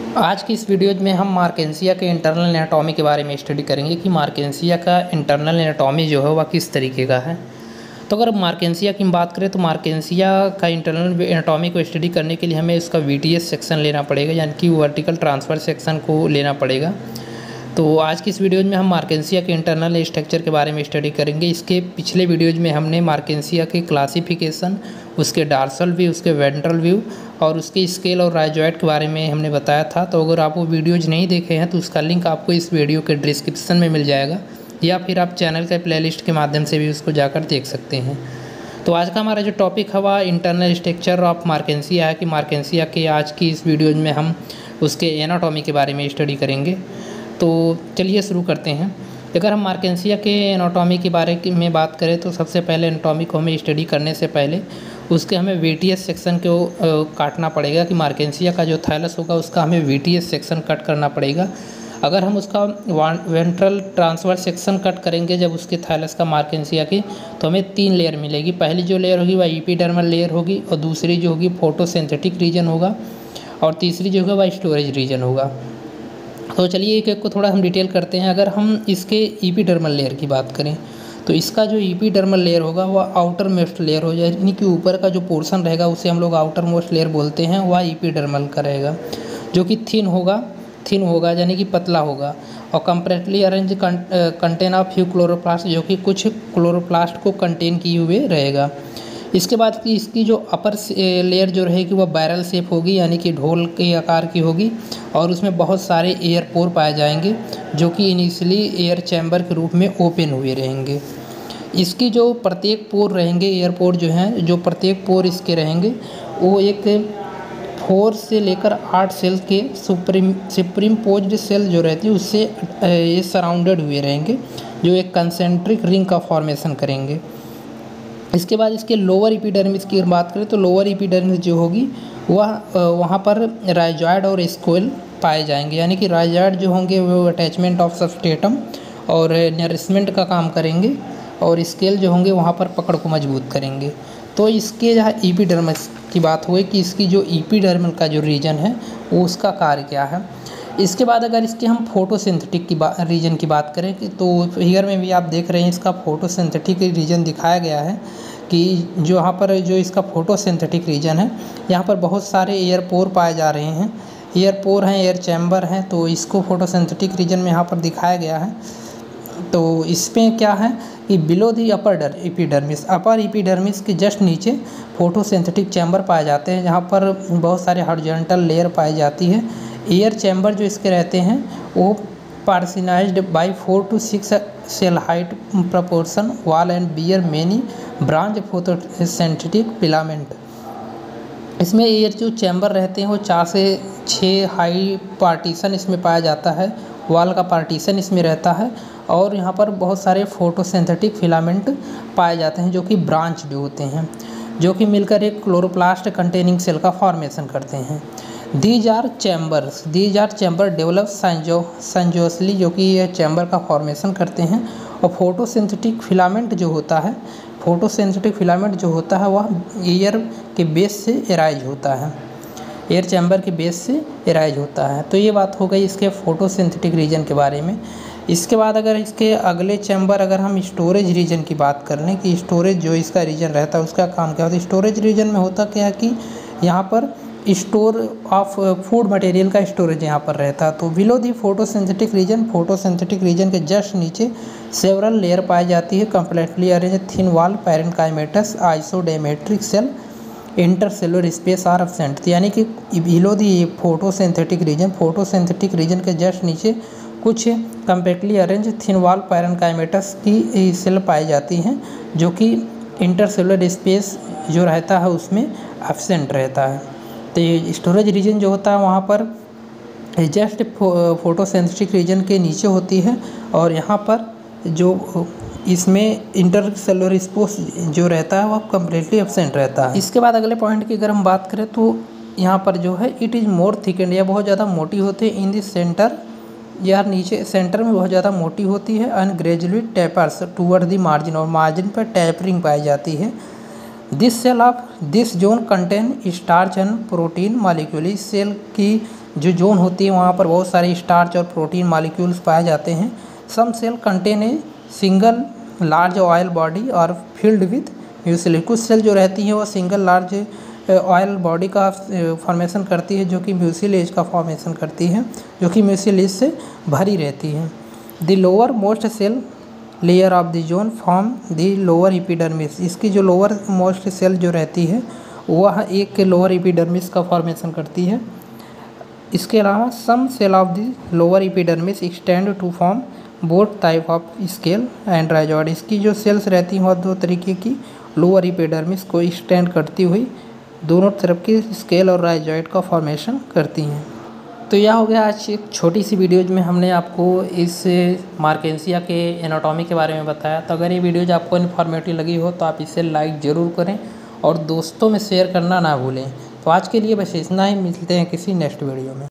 आज की इस वीडियो में हम मार्केंसिया के इंटरनल एनाटॉमी के बारे में स्टडी करेंगे कि मार्केंसिया का इंटरनल एनाटॉमी जो है वह किस तरीके का है। तो अगर मार्केंसिया की हम बात करें तो मार्केंसिया का इंटरनल एनाटॉमी को स्टडी करने के लिए हमें इसका वीटीएस सेक्शन लेना पड़ेगा, यानी कि वर्टिकल ट्रांसफर सेक्शन को लेना पड़ेगा। तो आज की इस वीडियो में हम मार्केंसिया के इंटरनल स्ट्रक्चर के बारे में स्टडी करेंगे। इसके पिछले वीडियोज में हमने मार्केंसिया के क्लासिफिकेशन, उसके डार्सल व्यू, उसके वेंट्रल व्यू और उसके स्केल और राइजॉइड के बारे में हमने बताया था। तो अगर आप वो वीडियोज नहीं देखे हैं तो उसका लिंक आपको इस वीडियो के डिस्क्रिप्शन में मिल जाएगा, या फिर आप चैनल के प्लेलिस्ट के माध्यम से भी उसको जाकर देख सकते हैं। तो आज का हमारा जो टॉपिक है वह इंटरनल स्ट्रक्चर ऑफ मार्केंसिया है कि मार्केंसिया के आज की इस वीडियो में हम उसके एनाटॉमी के बारे में स्टडी करेंगे। तो चलिए शुरू करते हैं। अगर हम मार्केंसिया के एनाटॉमी के बारे में बात करें तो सबसे पहले एनाटॉमी को हमें स्टडी करने से पहले उसके हमें वीटीएस सेक्शन को काटना पड़ेगा कि मार्केंसिया का जो थाइलस होगा उसका हमें वीटीएस सेक्शन कट करना पड़ेगा। अगर हम उसका वेंट्रल ट्रांसफर सेक्शन कट करेंगे जब उसके थाइलस का मार्केंसिया की, तो हमें 3 लेयर मिलेगी। पहली जो लेयर होगी वह एपिडर्मल लेयर होगी, और दूसरी जो होगी फोटोसिंथेटिक रीजन होगा, और तीसरी जो होगा वह स्टोरेज रीजन होगा। तो चलिए एक एक को थोड़ा हम डिटेल करते हैं। अगर हम इसके एपिडर्मल लेयर की बात करें तो इसका जो एपिडर्मल लेयर होगा वह आउटर मोस्ट लेयर हो जाए, यानी कि ऊपर का जो पोर्शन रहेगा उसे हम लोग आउटर मोस्ट लेयर बोलते हैं, वह एपिडर्मल का रहेगा, जो कि थिन होगा यानी कि पतला होगा, और completely arrange contain of few chloroplast, जो कि कुछ क्लोरोप्लास्ट को कंटेन किए हुए रहेगा। इसके बाद की इसकी जो अपर लेयर जो रहेगी वह बैरल शेप होगी, यानी कि ढोल के आकार की होगी, और उसमें बहुत सारे एयर पोर पाए जाएंगे जो कि इनिशियली एयर चैम्बर के रूप में ओपन हुए रहेंगे। इसकी जो प्रत्येक पोर रहेंगे, एयर पोर जो हैं, जो प्रत्येक पोर इसके रहेंगे वो एक 4 से लेकर 8 सेल के सुप्रीमपोज्ड सेल जो रहती है उससे ये सराउंडेड हुए रहेंगे, जो एक कंसेंट्रिक रिंग का फॉर्मेशन करेंगे। इसके बाद इसके लोअर एपिडर्मिस की बात करें तो लोअर एपिडर्मिस जो होगी वह वहाँ पर राइजॉइड और स्क्वेल पाए जाएंगे, यानी कि राइजॉइड जो होंगे वो अटैचमेंट ऑफ सबस्ट्रेटम और नरिशमेंट का काम करेंगे, और स्केल जो होंगे वहाँ पर पकड़ को मजबूत करेंगे। तो इसके जहाँ एपिडर्मिस की बात हुई कि इसकी जो एपिडर्मल का जो रीजन है वो उसका कार्य क्या है। इसके बाद अगर इसके हम फोटोसिंथेटिक की रीजन की बात करें कि तो फिगर में भी आप देख रहे हैं इसका फोटोसिंथेटिक रीजन दिखाया गया है कि जो यहाँ पर जो इसका फोटोसिंथेटिक रीजन है यहाँ पर बहुत सारे एयर पोर पाए जा रहे हैं, एयर पोर हैं, एयर चैम्बर हैं, तो इसको फोटोसिंथेटिक रीजन में यहाँ पर दिखाया गया है। तो इसमें क्या है कि बिलो दी अपर एपिडर्मिस के जस्ट नीचे फोटोसिंथेटिक चैम्बर पाए जाते हैं, जहाँ पर बहुत सारे हॉरिजॉन्टल लेयर पाई जाती है। एयर चैम्बर जो इसके रहते हैं वो पार्सिनाइज्ड by 4 to 6 cell height proportion wall and bear many branch photosynthetic filament. इसमें एयर जो चैम्बर रहते हैं वो 4 से 6 हाई पार्टीशन इसमें पाया जाता है, वॉल का पार्टीशन इसमें रहता है, और यहाँ पर बहुत सारे फोटोसिंथेटिक फिलामेंट पाए जाते हैं जो कि ब्रांच भी होते हैं, जो कि मिलकर एक क्लोरोप्लास्ट कंटेनिंग सेल का फॉर्मेशन करते हैं। These are chamber develop schizogenously, जो कि यह चैम्बर का फॉर्मेशन करते हैं। और फोटोसिंथेटिक फिलामेंट जो होता है वह एयर के बेस से एराइज होता है, एयर चैम्बर के बेस से एराइज होता है। तो ये बात हो गई इसके फोटोसिंथेटिक रीजन के बारे में। इसके बाद अगर इसके अगले चैम्बर अगर हम स्टोरेज रीजन की बात कर लें कि स्टोरेज जो इसका रीजन रहता है उसका काम क्या होता है। स्टोरेज रीजन में होता क्या है कि यहाँ पर स्टोर ऑफ फूड मटेरियल का स्टोरेज यहाँ पर रहता है। तो बिलो दी फोटोसिंथेटिक रीजन के जस्ट नीचे सेवरल लेयर पाई जाती है, completely arrange thin wall parenchymatous isodiametric cell intercellular space are absent, यानी कि बिलो दी फोटोसिंथेटिक रीजन के जस्ट नीचे कुछ completely arrange thin wall parenchymatous की सेल पाई जाती हैं, जो कि इंटरसेलुलर स्पेस जो रहता है उसमें एब्सेंट रहता है। तो ये स्टोरेज रीजन जो होता है वहाँ पर जस्ट फोटोसिंथेटिक रीजन के नीचे होती है, और यहाँ पर जो इसमें इंटरसेलुलर स्पेस जो रहता है वह कम्प्लीटली एब्सेंट रहता है। इसके बाद अगले पॉइंट की अगर हम बात करें तो यहाँ पर जो है इट इज़ मोर थिकेंड, या बहुत ज़्यादा मोटी होती है इन दिस सेंटर, या नीचे सेंटर में बहुत ज़्यादा मोटी होती है, and gradually tapers toward the margin, और मार्जिन पर टैपरिंग पाई जाती है। This zone contain starch and protein molecule, इस सेल की जो जोन होती है वहाँ पर बहुत सारे स्टार्च और प्रोटीन मॉलिक्यूल्स पाए जाते हैं। Some cell contain a single large oil body और फील्ड विथ म्यूसिलेज। कुछ सेल जो रहती हैं वो सिंगल लार्ज ऑयल बॉडी का फॉर्मेशन करती है, जो कि म्यूसिलेज का फॉर्मेशन करती है, जो कि म्यूसिलेज से भरी रहती है। The lowermost cell layer of the zone form the lower epidermis. इसकी जो लोअर मोस्ट सेल जो रहती है वह एक लोअर एपिडर्मिस का फॉर्मेशन करती है। इसके अलावा some cell of the lower epidermis extend to form both type of scale and rhizoid. इसकी जो सेल्स रहती हैं वह दो तरीके की लोअर एपिडर्मिस को एक्सटेंड करती हुई दोनों तरफ की स्केल और राइजॉइड का फॉर्मेशन करती हैं। तो यह हो गया आज एक छोटी सी वीडियोज में हमने आपको इस मार्केंसिया के एनाटॉमी के बारे में बताया। तो अगर ये वीडियोज आपको इन्फॉर्मेटिव लगी हो तो आप इसे लाइक ज़रूर करें और दोस्तों में शेयर करना ना भूलें। तो आज के लिए बस इतना ही, मिलते हैं किसी नेक्स्ट वीडियो में।